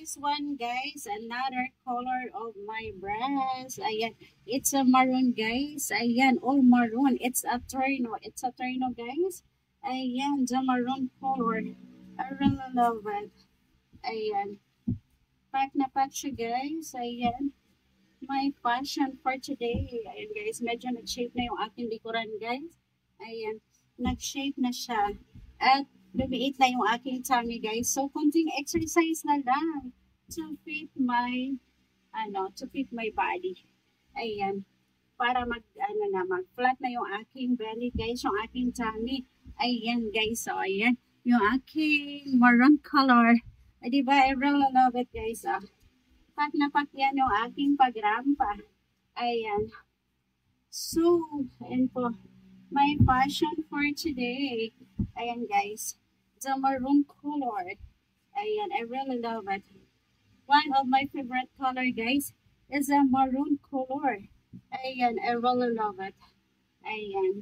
this one, guys, another color of my breast. Ayan, it's a maroon, guys. Ayan, all maroon. It's a terno. It's a terno, guys. Ayan, the maroon color. I really love it. Ayan, pack na pack siya, guys. Ayan, my fashion for today. Ayan, guys, medyo nag-shape na yung aking likuran, guys. Ayan, nag-shape na siya. At lumiit na yung aking tummy, guys. So, konting exercise na lang to fit my, to fit my body. Ayan. Para mag-flat na yung aking belly, guys. Yung aking tummy. Ayan, guys. So, ayan. Yung aking maroon color. Diba? I really love it, guys. Pack na pack yan yung aking pagrampa. Ayan. So, ayan po. My fashion for today. Ayan, guys. The maroon color. Ayan, I really love it. One of my favorite color, guys, is a maroon color. Ayan, I really love it. Ayan.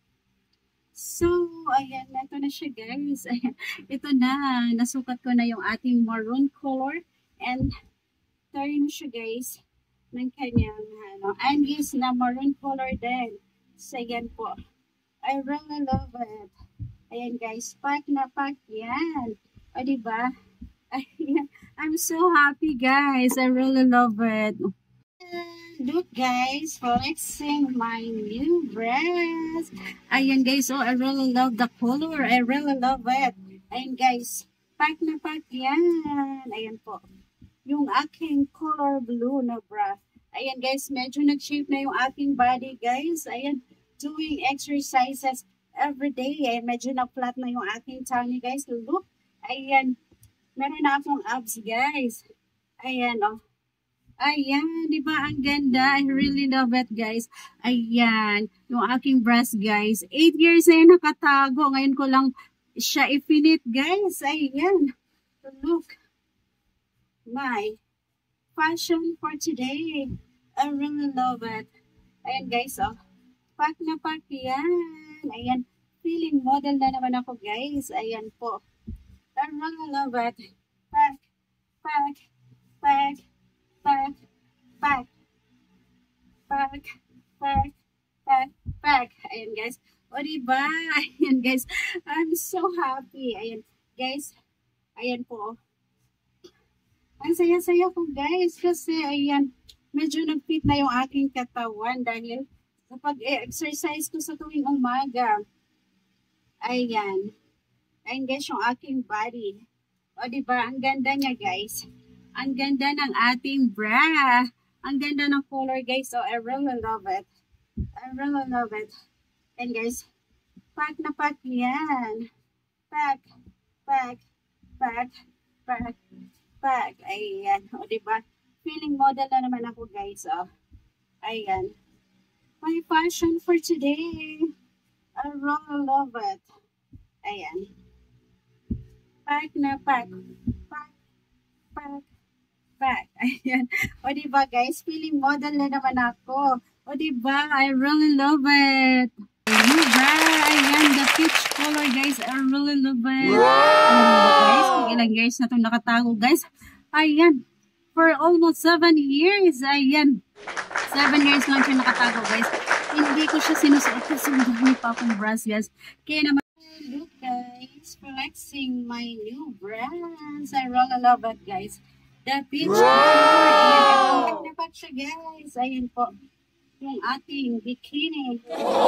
So, ayan, ito na siya, guys. Ayan, ito na. Nasukat ko na yung ating maroon color. And, turn siya, guys, ng kanyang, and yes, na maroon color din. So, ayan po. I really love it. Ayan, guys, pack na pack yan. O, diba? Ayan. I'm so happy, guys. I really love it. Look, guys, flexing my new dress. Ayan, guys, oh, I really love the color. I really love it. Ayan, guys, pack na pack yan. Ayan po. Yung aking color blue na bra. Ayan, guys, medyo nag-shape na yung aking body, guys. Ayan, doing exercises every day. Ayan, medyo na-flat na yung aking tummy, guys. Look, ayan, meron na akong abs, guys. Ayan, oh. Ayan, di ba ang ganda? I really love it, guys. Ayan, yung aking breast, guys. 8 years na yung nakatago. Ngayon ko lang siya i-finit, guys. Ayan, look. My fashion for today. I really love it. Ayan, guys, oh. Pack na pack yan. Ayan, feeling model na naman ako, guys. Ayan po. I really love it. Pack, pack, pack, pack, pack, pack, pack, pack, pack. Ayan, guys. O, diba? Ayan, guys. I'm so happy. Ayan, guys. Ayan po. Ang saya-saya ko, guys. Kasi, ayan, medyo nag-fit na yung aking katawan dahil kapag exercise ko sa tuwing umaga, ayan. Ayan, guys, yung aking body. O, diba? Ang ganda niya, guys. Ang ganda ng ating bra. Ang ganda ng color, guys. So, I really love it. I really love it. And, guys, pack na pack yan. Pack, pack, pack, pack, pack. Ayan. O, diba? Feeling model na naman ako, guys. O, ayan. My fashion for today. I really love it. Ayan. Pack na pack. Pack, pack, pack. Ayan. O, diba, guys? Feeling model na naman ako. O, diba? I really love it. Diba? Ayan, the peach color, guys. I really love it. Wow! Alam mo ba, guys? Kung ilang years na itong nakatago, guys. Ayan. For almost 7 years. Ayan. 7 years lang siya nakatago, guys. Hindi ko siya sinusuot kasi hindi pa akong bras, guys. Kaya naman, look, guys, flexing my new brands. I really love it, guys. The peach color. Ayan, na pa siya, guys. Ayan po. Yung ating bikini.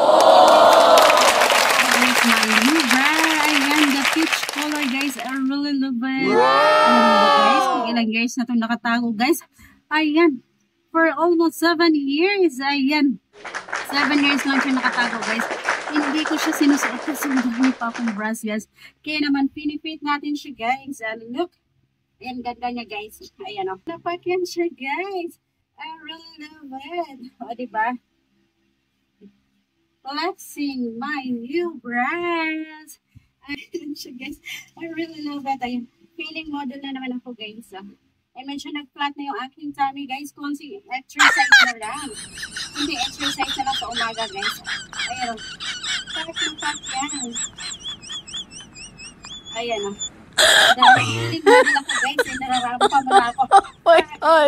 Here's my new bra. Ayan, the peach color, guys. I really love it. Alam mo ba, guys? Kung ilang years na itong nakatago, guys. Ayan. For almost 7 years. Ayan. 7 years lang siya nakatago, guys. Hindi ko siya sinusuot kasi hindi pa akong bras, guys. Kaya naman, pinipit natin siya, guys. And look. Ayan, ganda niya, guys. Ayan, o. Dapat yan siya, guys. I really love it. O, diba? Flexing my new bras. Ayan siya, guys. I really love it. Ayan. Feeling model na naman ako, guys. Ay, medyo nag-flat na yung aking tummy, guys. Kung si exercise na lang. Hindi exercise na lang sa umaga, guys. Ayan, o. Pack na pack yan. Ayan, o. Dahil model ako guys, eh, nararampa mo na ako. Oh my God.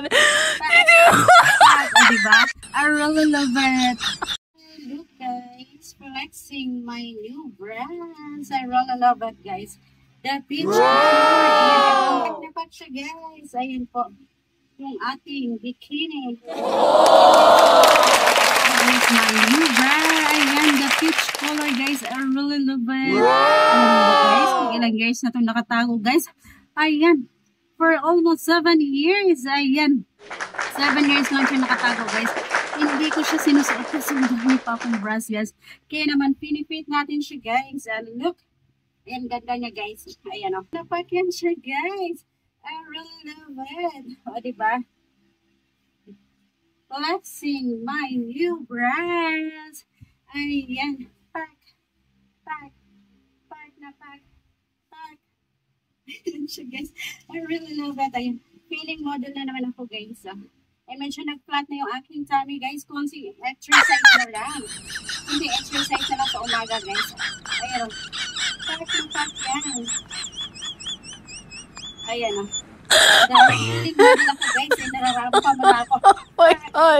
O, diba? I really love it. Look guys, flexing my new brands. I really love it guys. The peach color. Ayan, napak siya guys. Ayan po. Yung ating bikini. Here's my new brand. Ayan, the peach color guys. I really love it. Alam mo ba guys, kung ilang years na itong nakatago guys. Ayan, for almost 7 years. Ayan, 7 years lang siya nakatago guys. Hindi ko siya sinusuot kasi madami pa akong brands guys. Kaya naman pinipit natin siya guys. And look, ayan ganda niya guys. Ayan o. Napakyan siya guys. I really love it. O diba? Flexing my new brands. Ayan. Pack. Pack. Pack na pack. Pack. Ayan siya guys. I really love it. Ayan. Feeling model na naman ako guys. Ay medyo nag-flat na yung aking tummy guys. Kunti exercise na lang. Kunti exercise na lang sa umaga guys. Ayan o. Pack na pack yan. Ayan o. Dahil model ako guys. Eh, nararampa mo na ako. Oh my God.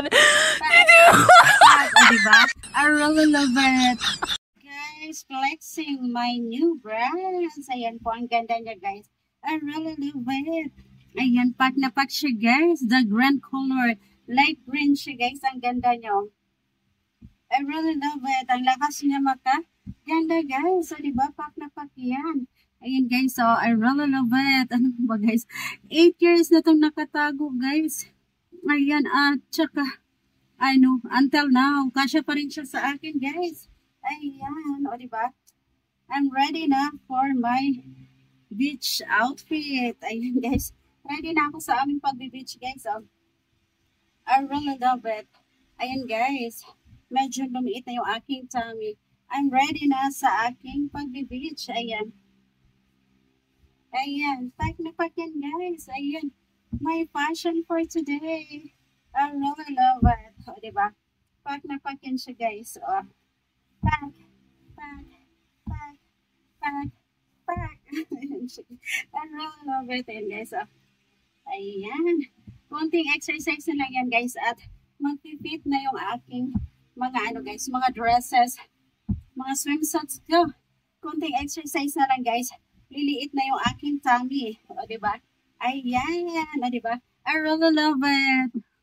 O, diba? I really love it. Guys, flexing my new brands. Ayan po, ang ganda niya guys. I really love it. Ayan, pack na pack siya guys. The grand color. Light green siya guys. Ang ganda niya. I really love it. Ang lakas niya maka. Ganda guys. So, diba? Pack na pack yan. Ayan guys, so I really love it. Ano ba guys? 8 years na itong nakatago guys. Ayan, at tsaka, ano, until now, kasya pa rin siya sa akin guys. Ayan, o diba? I'm ready na for my beach outfit. Ayan guys, ready na ako sa aming pag-beach guys. Oh. I really love it. Ayan guys, medyo lumiit na yung aking tummy. I'm ready na sa aking pag-beach. Ayan. Ayan, pack na pack yan guys. Ayan, my fashion for today. I really love it. O, diba? Pack na pack yan siya guys. O, pack, pack, pack, pack, pack. Ayan siya. I really love it yan guys. O, ayan. Kunting exercise na lang yan guys. At mag-fit na yung aking mga ano guys, mga dresses, mga swimsuits ko. Kunting exercise na lang guys. Liliit na yung aking tummy. O, diba? Ayan. O, diba? I really love it.